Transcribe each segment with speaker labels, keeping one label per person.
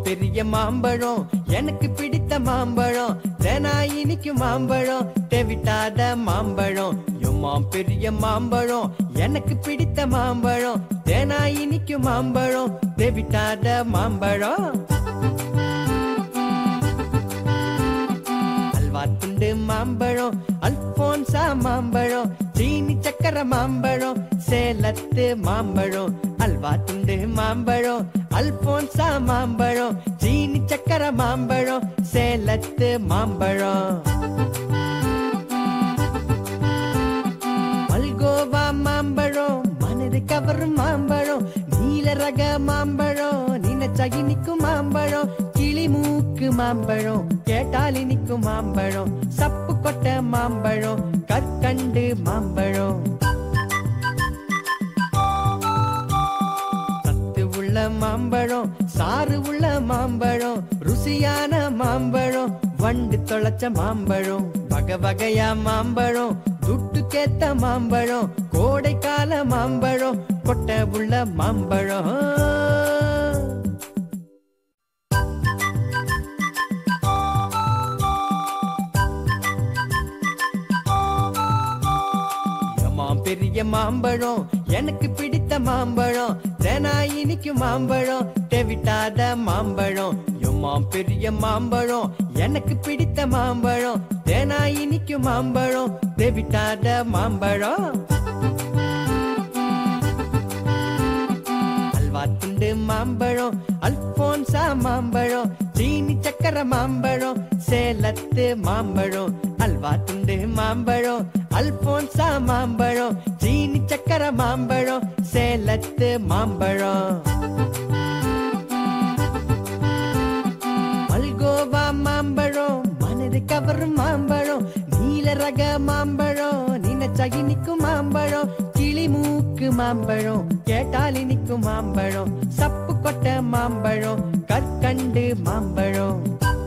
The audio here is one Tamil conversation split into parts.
Speaker 1: பெரிய மாம்பழம் எனக்கு பிடித்த மாம்பழம் தேனா இனிக்கும் மாம்பழம் தேவிட்டாத மாம்பழம் எம்மா பெரிய மாம்பழம் எனக்கு பிடித்த மாம்பழம் தேனா இனிக்கும் மாம்பழம் தேவிட்டாத மாம்பழம் அல்வா துண்டு மாம்பழம் அல்போன்சா மாம்பழம் சீனி சக்கர மாம்பழம் சேலத்து மாம்பழம் அல்வா துண்டு மாம்பழம் அல்போன்சா மாம்பழம் சீனி சக்கர மாம்பழம் சேலத்து மாம்பழம் மல்கோவா மாம்பழம் மனது கவரும் மாம்பழம் நீல ரக மாம்பழம் நினைச்சா இனிக்கும் மாம்பழம் கிளி மூக்கு மாம்பழம் கேட்டால் இனிக்கும் மாம்பழம் சப்பு கொட்ட மாம்பழம் கற்கண்டு மாம்பழம் சத்து உள்ள மாம்பழம் சாறு உள்ள மாம்பழம் ருசியான மாம்பழம் வண்டு தொலைச்ச மாம்பழம் வகை வகையா மாம்பழம் துட்டுக்கேத்த மாம்பழம் கோடைக்கால மாம்பழம் கொட்டை உள்ள மாம்பழம் பெரிய மாம்பழம் எனக்கு பிடித்த மாம்பழம் தேனா இனிக்கும் மாம்பழம் தேவிட்டாத மாம்பழம் எம்மா பெரிய மாம்பழம் எனக்கு பிடித்த மாம்பழம் தேனா இனிக்கும் மாம்பழம் தேவிட்டாத மாம்பழம் அல்வா துண்டு மாம்பழம் அல்போன்சா மாம்பழம் சீனி சக்கர மாம்பழம் சேலத்து மாம்பழம் அல்வா துண்டு மாம்பழம் அல்போன்சா மாம்பழம் சீனி சக்கர மாம்பழம் சேலத்து மாம்பழம் மல்கோவா மாம்பழம் மனது கவரும் மாம்பழம் நீல ரக மாம்பழம் நினைச்சா இனிக்கும் மாம்பழம் கிளி மூக்கு மாம்பழம் கேட்டால் இனிக்கும் மாம்பழம் சப்பு கொட்ட மாம்பழம் கற்கண்டு மாம்பழம்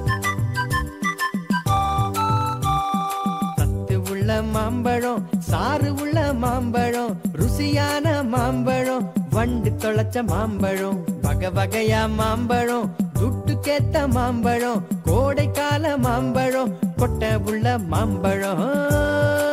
Speaker 1: மாம்பழம் சாறு உள்ள மாம்பழம் ருசியான மாம்பழம் வண்டு தொலைச்ச மாம்பழம் வகை வகையா மாம்பழம் துட்டுக்கேத்த மாம்பழம் கோடைக்கால மாம்பழம் கொட்டை உள்ள மாம்பழம்